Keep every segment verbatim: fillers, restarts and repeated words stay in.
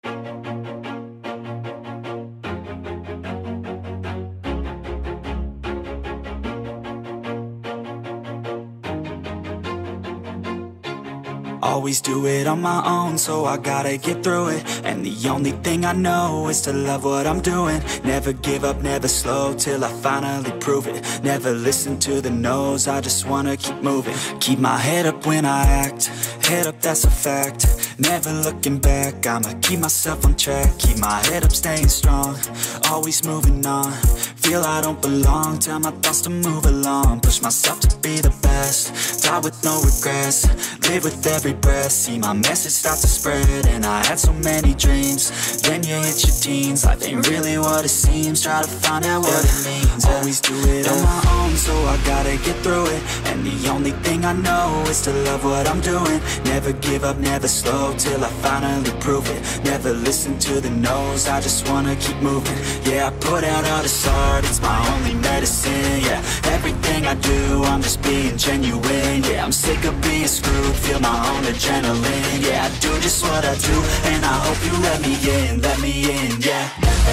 Always do it on my own, so I gotta get through it. And the only thing I know is to love what I'm doing. Never give up, never slow, till I finally prove it. Never listen to the no's, I just wanna keep moving. Keep my head up when I act, head up, that's a fact. Never looking back, I'ma keep myself on track. Keep my head up, staying strong, always moving on. Feel I don't belong, tell my thoughts to move along. Push myself to be the best, die with no regrets. Live with every breath, see my message start to spread. And I had so many dreams, then you hit your teens. Life ain't really what it seems, try to find out what it means. Always do it on my own, so I gotta get through it. And the only thing I know is to love what I'm doing. Never give up, never slow, till I finally prove it. Never listen to the no's, I just wanna keep moving. Yeah, I put out all this art, it's my only medicine. Yeah, everything I do, I'm just being genuine. Yeah, I'm sick of being screwed, feel my own adrenaline. Yeah, I do just what I do, and I hope you let me in, let me in, yeah.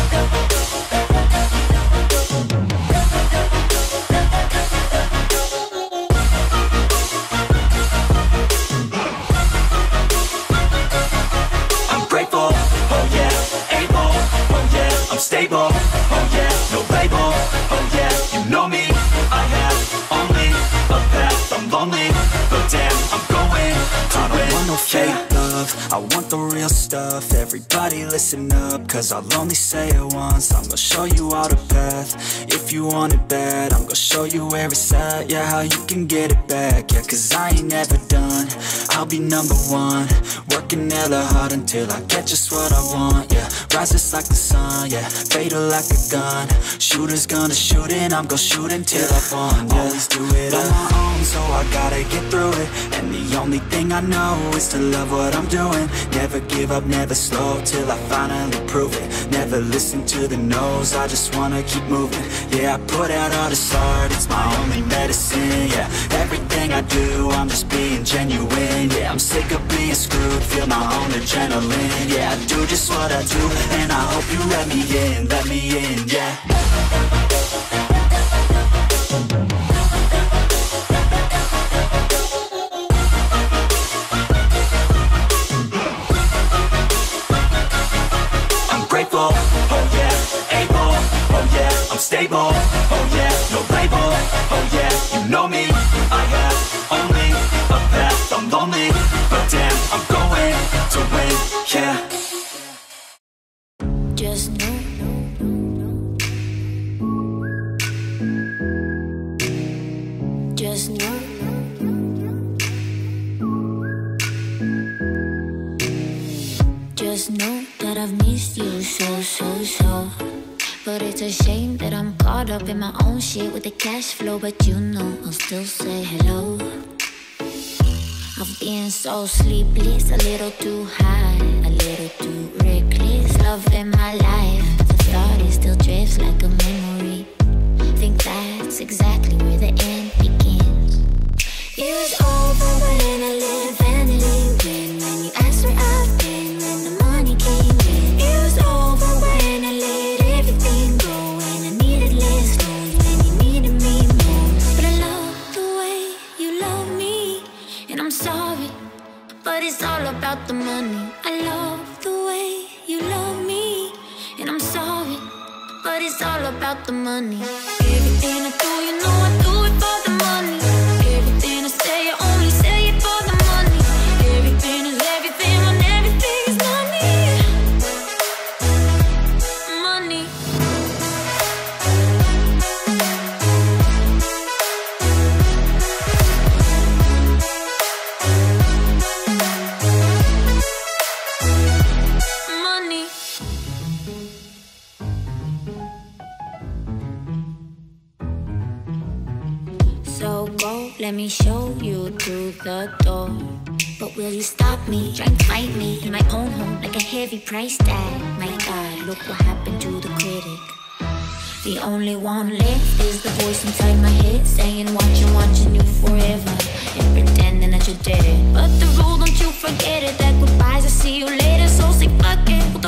Stable, oh yeah, no label, oh yeah, you know me. I have only a path, I'm lonely, but damn, I'm going to I don't want no fake love, I want the real stuff. Everybody listen up, cause I'll only say it once. I'm gonna show you all the path, if you want it bad. I'm gonna show you where it's at, yeah, how you can get it back. Yeah, cause I ain't never done, I'll be number one. Working hella hard until I get just what I want, yeah. Rises like the sun, yeah, fatal like a gun. Shooter's gonna shoot and I'm gonna shoot until I won, yeah. Always do it on my own, so I gotta get through it. And the only thing I know is to love what I'm doing. Never give up, never slow, till I finally prove it. Never listen to the no's, I just wanna keep moving. Yeah, I put out all this art, it's my only medicine. Yeah, everything I do, I'm just being genuine. Yeah, I'm sick of being screwed, feel my own adrenaline. Yeah, I do just what I do, and I hope you let me in, let me in, yeah. Oh yeah, able, oh yeah, I'm stable, oh yeah, no label, oh yeah, you know me. I have only a path, I'm lonely, but damn, I'm going to win, yeah. Just know, just know, just know that I've missed you so, so, so. But it's a shame that I'm caught up in my own shit with the cash flow. But you know I'll still say hello. I've been so sleepless, a little too high, a little too reckless. Love in my life, but the thought it still drifts like a memory. Think that's exactly where the end begins. It was over when I let vanity win. When you asked where I've been, when the money came in. It was over when I let everything go, and I needed less noise when you needed me more. But I love the way you love me, and I'm sorry, but it's all about the money. I love the way you love me, and I'm sorry, but it's all about the money. Everything I do, you know I do it for the money. Everything I say, I only say it for the money. Everything is everything when everything is money. Money. Money. So go, let me show you through the door. But will you stop me, try and fight me in my own home like a heavy price tag? My God, look what happened to the critic. The only one left is the voice inside my head saying watching, watching you forever and pretending that you're dead. But the rule, don't you forget it, that goodbyes, I see you later. So say fuck it,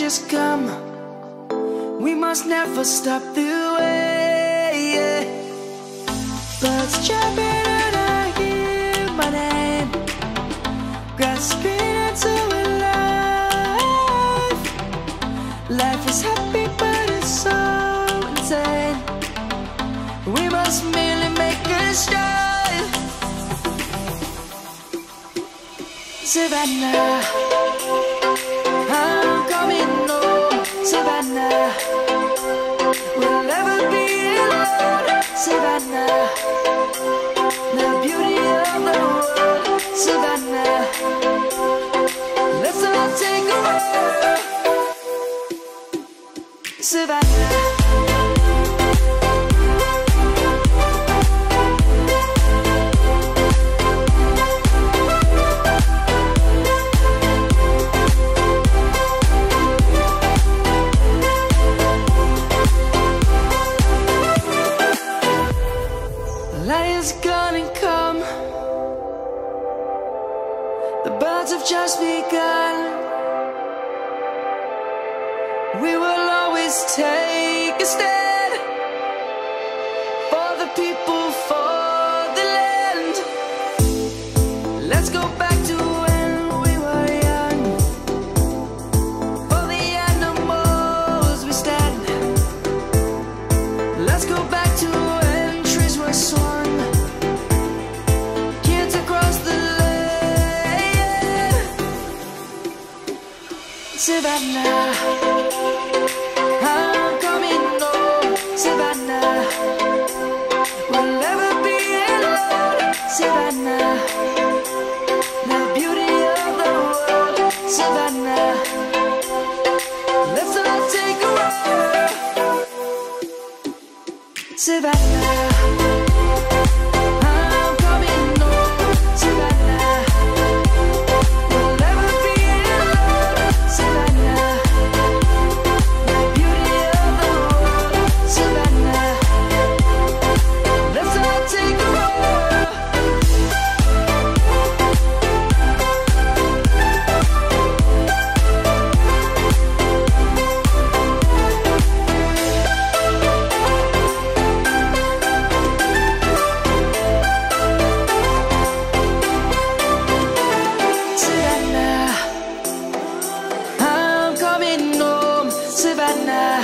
changes come, we must never stop the way, yeah. Birds chirping and I hear my name, grasping into a life. Life is happy but it's so insane. We must merely make a start. Savannah, I'm coming home. Savannah, we'll never be alone. Savannah, the beauty of the world. Savannah, let's all take a walk. Savannah. Lion's gonna come. The birds have just begun. We will always take a stand for the people, for the land. Let's go back to when we were young. For the animals we stand. Let's go back to when trees were swung. Kids across the land. Savannah, I'm coming home. Savannah, we'll never be alone. Savannah, the beauty of the world. Savannah, let's all take a walk. Savannah, I'm coming home. Savannah, we'll never be alone. Savannah, the beauty of the world. Savannah, let's all take a walk. Savannah, I'm coming home. Savannah.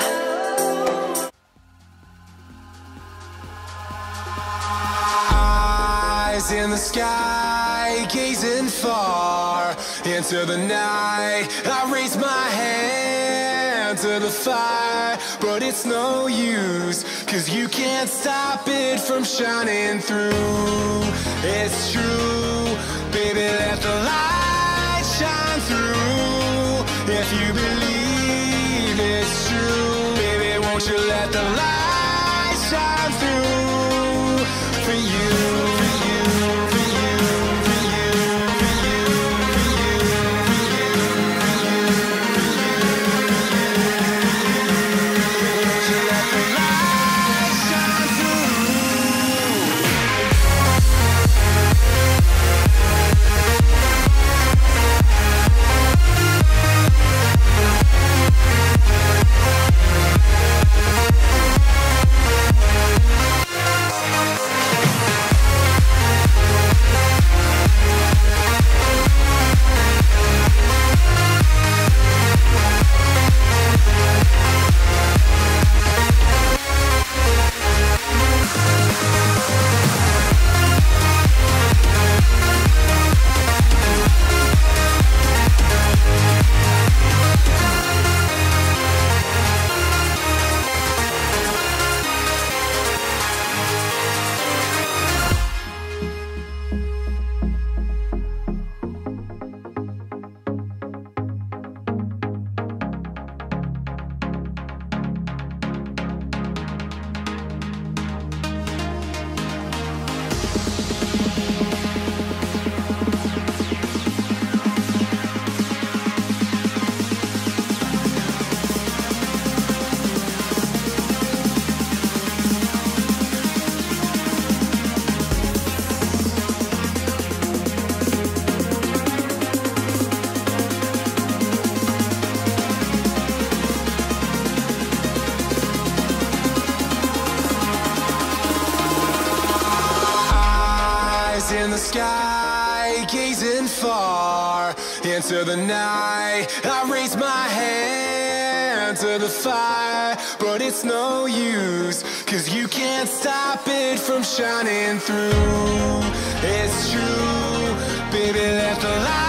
Eyes in the sky, gazing far into the night. I raise my hand to the fire, but it's no use, cause you can't stop it from shining through. It's true, baby, let the light shine through. If you believe it's true, baby, won't you let the light shine through for you, for you, for you, for you, for you, for you, for you, for you, won't you let the light shine through? sky, gazing far into the night. I raise my hand to the fire, but it's no use, 'cause you can't stop it from shining through. It's true, baby, let the light